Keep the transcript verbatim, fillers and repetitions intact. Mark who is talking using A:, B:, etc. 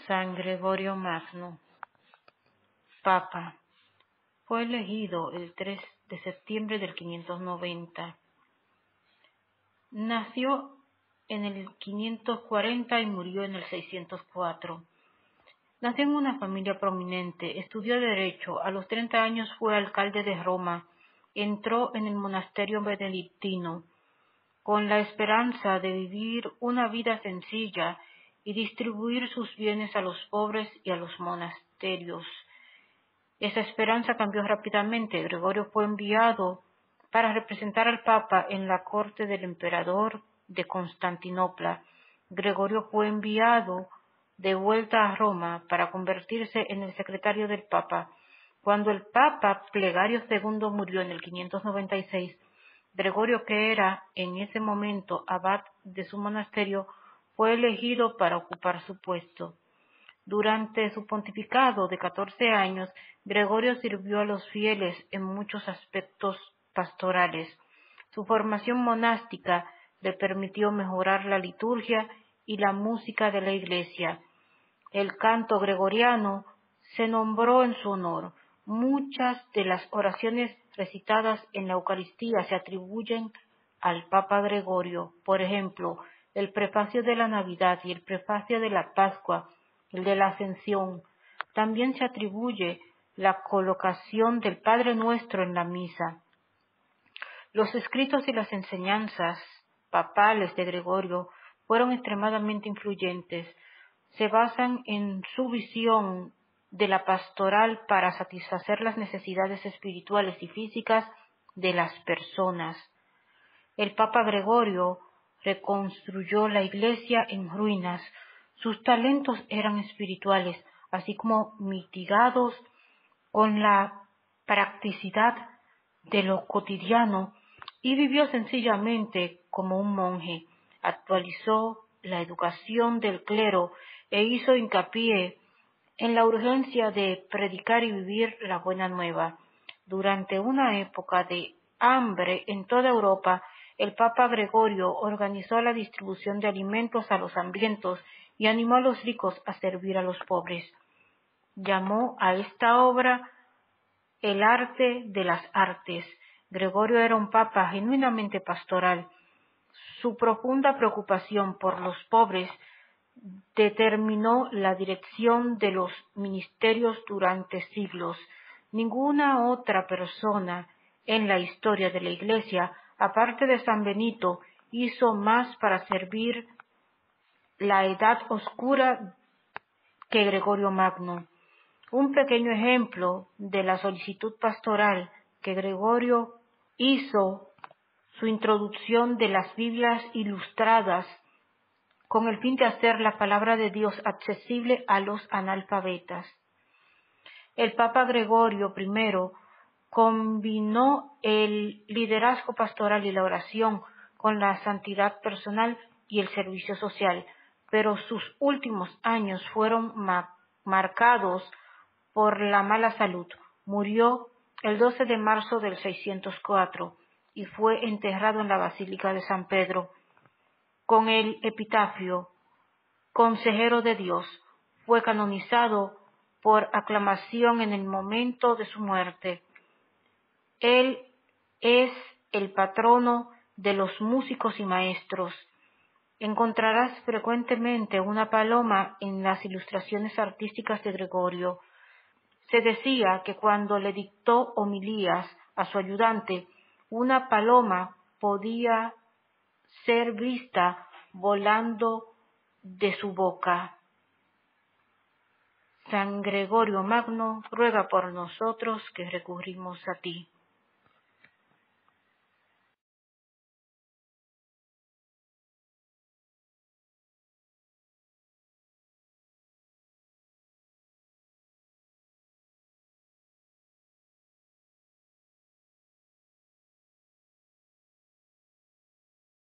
A: San Gregorio Magno, Papa, fue elegido el tres de septiembre del quinientos noventa. Nació en el quinientos cuarenta y murió en el seiscientos cuatro. Nació en una familia prominente, estudió Derecho, a los treinta años fue alcalde de Roma, entró en el monasterio benedictino, con la esperanza de vivir una vida sencilla y distribuir sus bienes a los pobres y a los monasterios. Esa esperanza cambió rápidamente. Gregorio fue enviado para representar al Papa en la corte del emperador de Constantinopla. Gregorio fue enviado de vuelta a Roma para convertirse en el secretario del Papa. Cuando el Papa Plegario segundo murió en el quinientos noventa y seis, Gregorio, que era en ese momento abad de su monasterio, fue elegido para ocupar su puesto. Durante su pontificado de catorce años, Gregorio sirvió a los fieles en muchos aspectos pastorales. Su formación monástica le permitió mejorar la liturgia y la música de la Iglesia. El canto gregoriano se nombró en su honor. Muchas de las oraciones recitadas en la Eucaristía se atribuyen al Papa Gregorio. Por ejemplo, el prefacio de la Navidad y el prefacio de la Pascua, el de la Ascensión. También se atribuye la colocación del Padre Nuestro en la misa. Los escritos y las enseñanzas papales de Gregorio fueron extremadamente influyentes. Se basan en su visión de la pastoral para satisfacer las necesidades espirituales y físicas de las personas. El Papa Gregorio reconstruyó la Iglesia en ruinas. Sus talentos eran espirituales, así como mitigados con la practicidad de lo cotidiano, y vivió sencillamente como un monje. Actualizó la educación del clero e hizo hincapié en la urgencia de predicar y vivir la buena nueva. Durante una época de hambre en toda Europa, el Papa Gregorio organizó la distribución de alimentos a los hambrientos y animó a los ricos a servir a los pobres. Llamó a esta obra el arte de las artes. Gregorio era un papa genuinamente pastoral. Su profunda preocupación por los pobres determinó la dirección de los ministerios durante siglos. Ninguna otra persona en la historia de la Iglesia, aparte de San Benito, hizo más para servir la edad oscura que Gregorio Magno. Un pequeño ejemplo de la solicitud pastoral que Gregorio hizo: su introducción de las Biblias ilustradas con el fin de hacer la palabra de Dios accesible a los analfabetas. El Papa Gregorio primero combinó el liderazgo pastoral y la oración con la santidad personal y el servicio social, pero sus últimos años fueron ma- marcados por la mala salud. Murió el doce de marzo del seiscientos cuatro y fue enterrado en la Basílica de San Pedro con el epitafio: Consejero de Dios. Fue canonizado por aclamación en el momento de su muerte. Él es el patrono de los músicos y maestros. Encontrarás frecuentemente una paloma en las ilustraciones artísticas de Gregorio. Se decía que cuando le dictó homilías a su ayudante, una paloma podía ser vista volando de su boca. San Gregorio Magno, ruega por nosotros que recurrimos a ti.